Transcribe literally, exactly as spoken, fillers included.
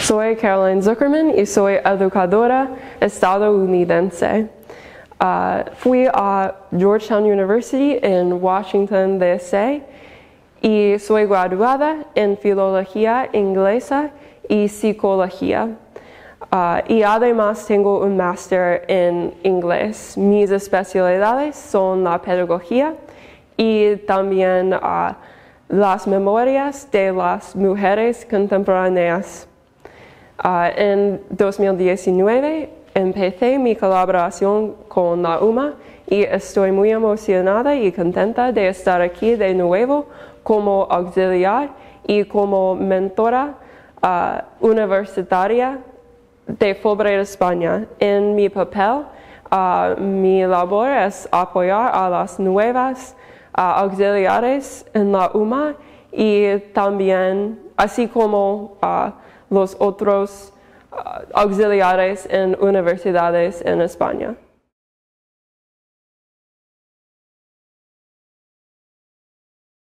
Soy Caroline Zuckermann y soy educadora estadounidense. Uh, fui a Georgetown University en Washington, D C y soy graduada en filología inglesa y psicología. Uh, y además tengo un máster en inglés. Mis especialidades son la pedagogía y también uh, las memorias de las mujeres contemporáneas. Uh, en dos mil diecinueve empecé mi colaboración con la U M A y estoy muy emocionada y contenta de estar aquí de nuevo como auxiliar y como mentora uh, universitaria de Fulbright España. En mi papel, uh, mi labor es apoyar a las nuevas uh, auxiliares en la U M A y también, así como uh, los otros uh, auxiliares en universidades en España.